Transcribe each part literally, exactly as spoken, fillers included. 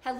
Hello.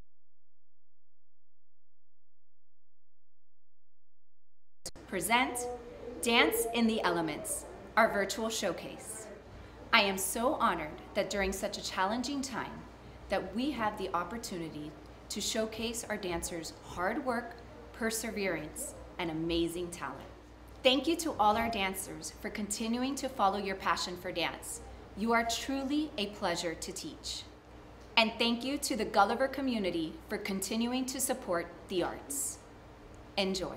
Present Dance in the Elements, our virtual showcase. I am so honored that during such a challenging time that we have the opportunity to showcase our dancers' hard work, perseverance, and amazing talent. Thank you to all our dancers for continuing to follow your passion for dance. You are truly a pleasure to teach. And thank you to the Gulliver community for continuing to support the arts. Enjoy.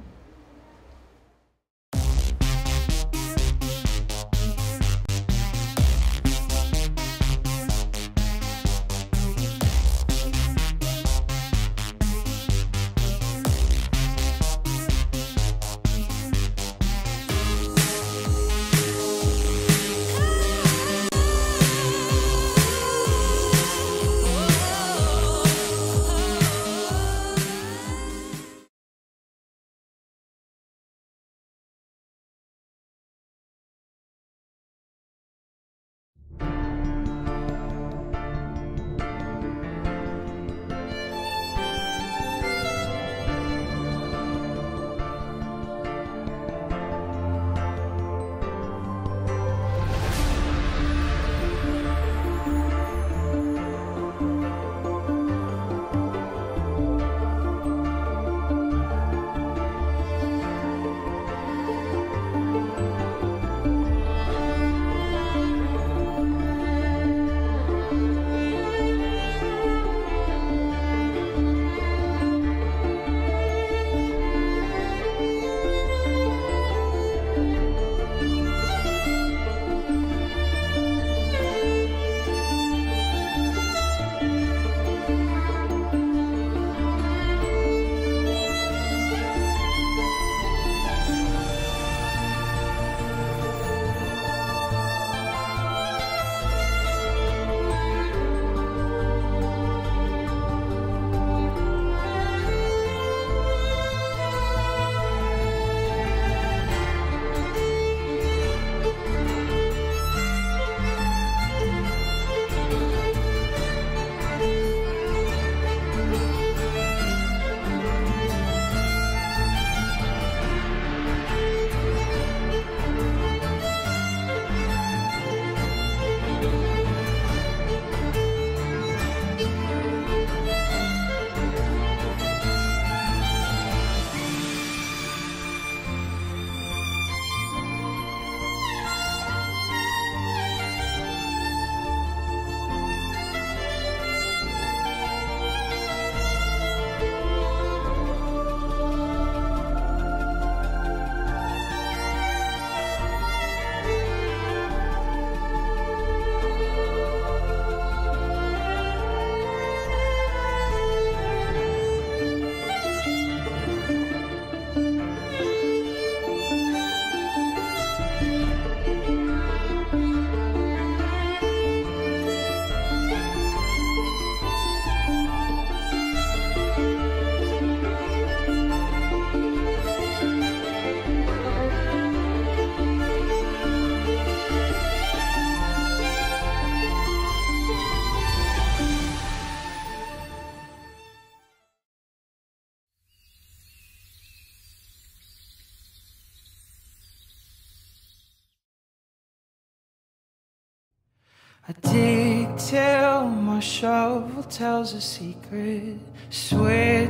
I dig till my shovel tells a secret. Swear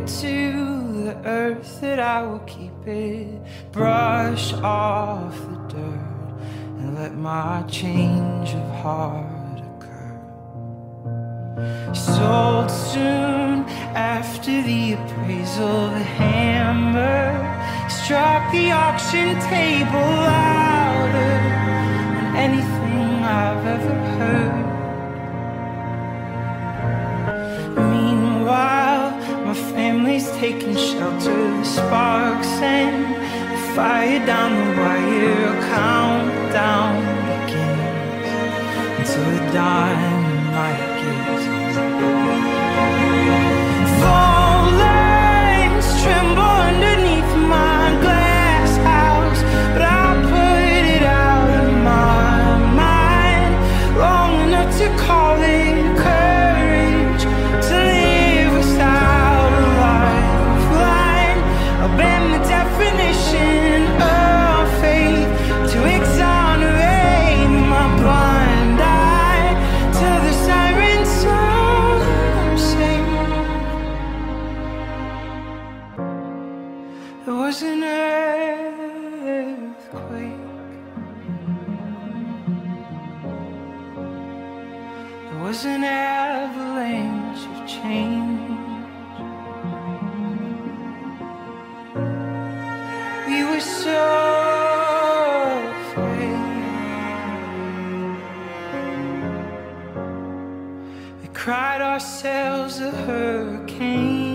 to the earth that I will keep it. Brush off the dirt and let my change of heart occur. Sold soon after the appraisal, the hammer struck the auction table louder than anything I've ever heard. Meanwhile, my family's taking shelter. The sparks and the fire down the wire. Countdown begins until the dynamite gives. Fallings tremble underneath my glass house, but I put it out of my mind long enough to call it courage to live. was an avalanche of change. We were so afraid. We cried ourselves a hurricane.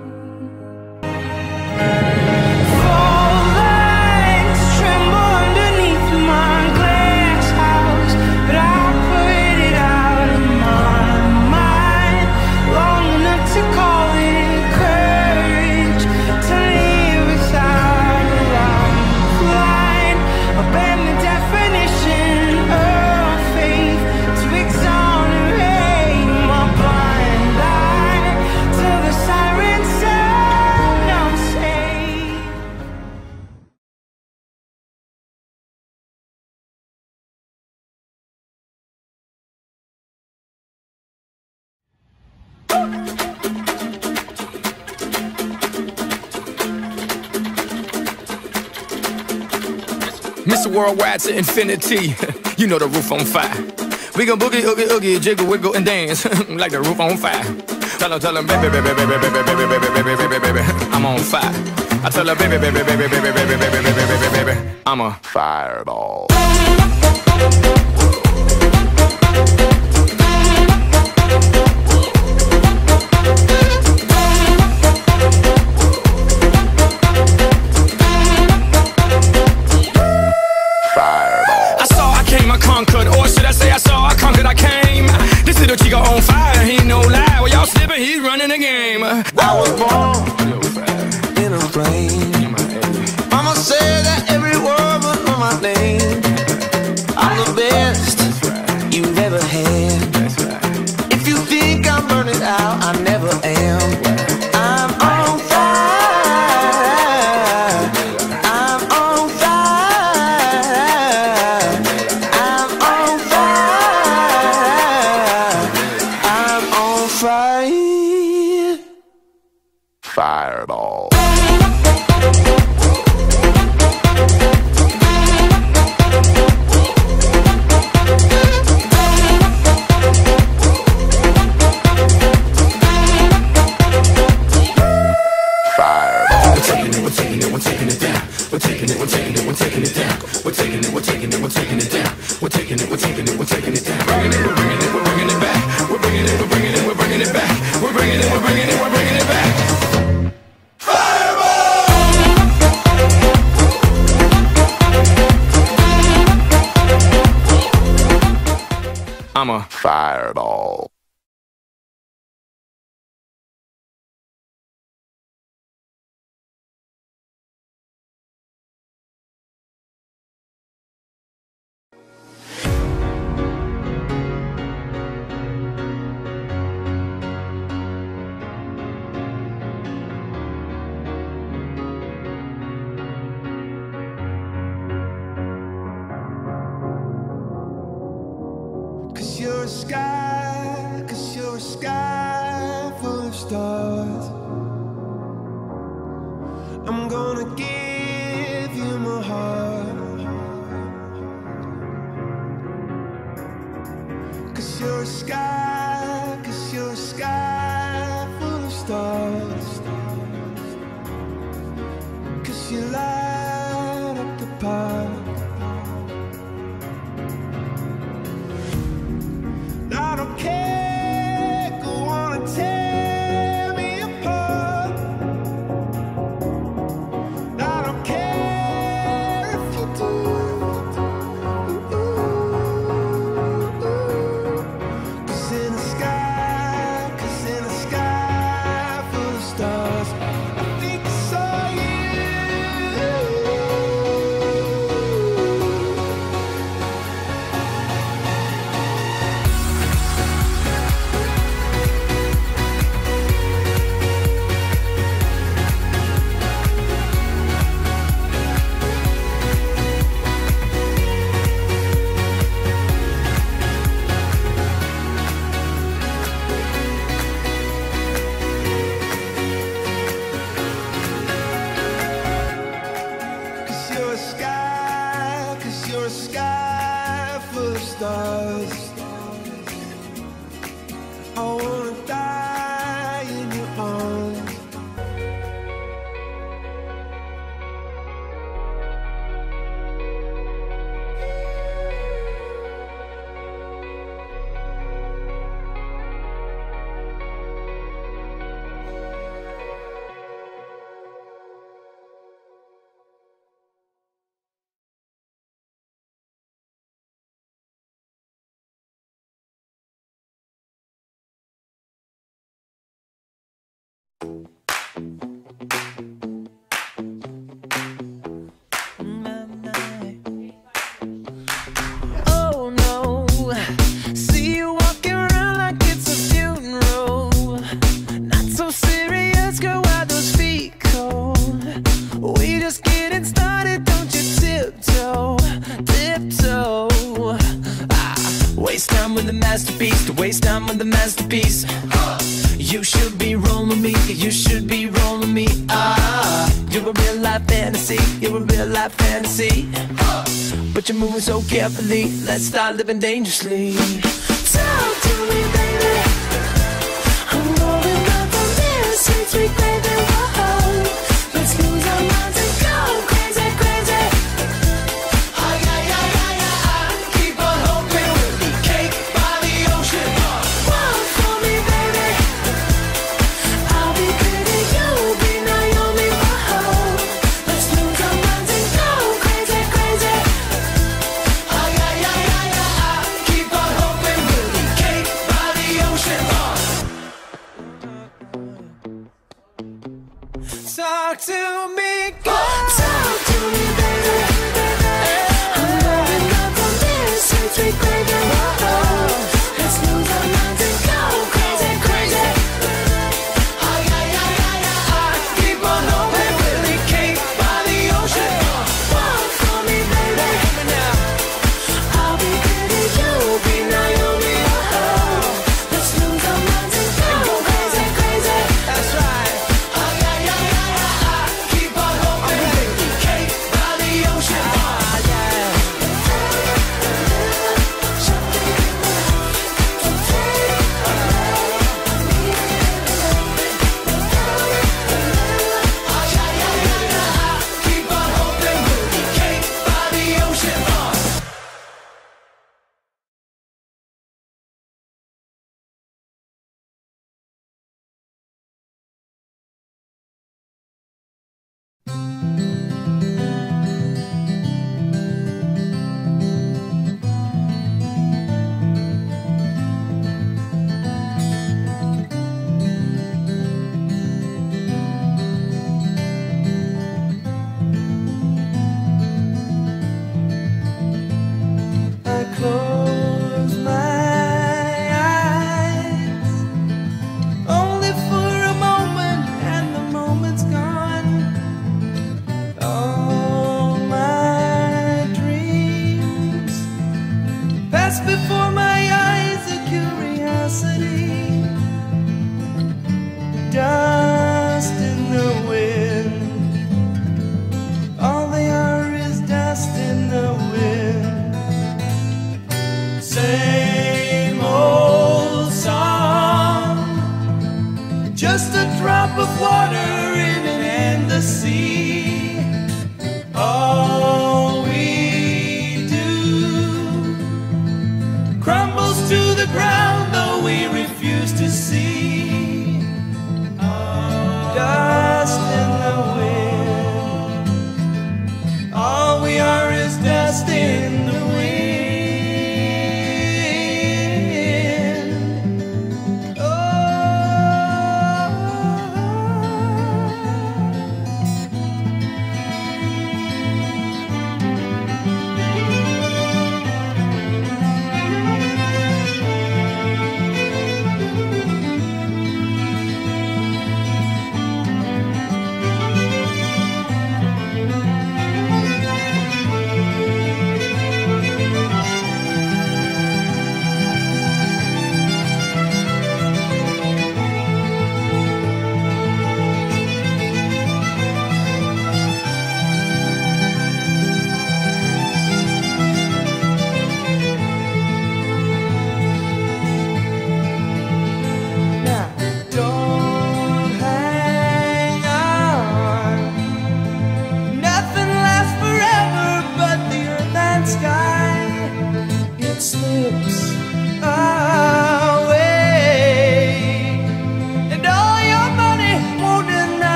Mister Worldwide to infinity, you know the roof on fire. We gon' boogie, oogie, oogie, jiggle, wiggle, and dance like the roof on fire. Tell her, tell her, baby, baby, baby, baby, baby, baby, baby, baby, baby, baby, I'm on fire. I tell her, baby, baby, baby, baby, baby, baby, baby, baby, baby, baby, I'm a fireball. Conquered, or should I say I saw I conquered, I came. This little chico on fire, he ain't no lie. Well, y'all slipping, he's running the game. I was born in a plane. Mama said that every word was on my name. I'm the best you've ever had. If you think I'm burning out, I never am. I'm on fire. I'm on fire. Fire. Fireball. I'm a fireball. Cause you're a sky, cause you're a sky full of stars. I'm gonna give you my heart. Cause you're a sky, cause you're a sky full of stars. Cause you light up the park. I don't care, go on and tear me apart. I don't care if you do. Cause in the sky, cause in the sky full of stars, I think I saw you. You're a sky full of stars. Oh no, see you walking around like it's a funeral. Not so serious, girl, why those feet cold? We just getting started, don't you tiptoe, tiptoe. Ah, waste time with the masterpiece, to waste time with the masterpiece. You should be rolling me, you should be rolling me. Ah, you're a real life fantasy, you're a real life fantasy. But you're moving so carefully, let's start living dangerously. Talk to me, baby. I'm going up on this sweet, sweet baby. Whoa, let's lose our minds and go crazy, crazy. Ay, ay, ay, ay, ay. Keep on hoping we'll be cake by the ocean. Walk for me, baby. I'll be pretty, you'll be Naomi. Whoa, let's lose our minds and go crazy, crazy. Ay, ay, ay, ay, ay. Keep on hoping we'll be cake by the ocean. Talk to me, girl. Talk to me, baby. I'm going up on this sweet, sweet baby. Whoa, let's lose our minds and go crazy, crazy. Ay, ay, ay, ay, ay. Keep on hoping we'll be cake by the ocean. Walk for me, baby. I'll be pretty, you'll be Naomi. Oh, let's lose our minds and go crazy, crazy. That's right. Ay, ay, ay, ay, ay. Keep on hoping we'll be cake by the ocean. Ah, yeah. Ay, ay, ay, ay, ay. Keep on hoping we'll be cake by the ocean. Ah. I close my eyes only for a moment, and the moment's gone. All my dreams pass before my eyes, a curiosity, dust in the wind. All they are is dust in the wind. Same old song, just a drop of water in an endless sea. All we do crumbles to the ground.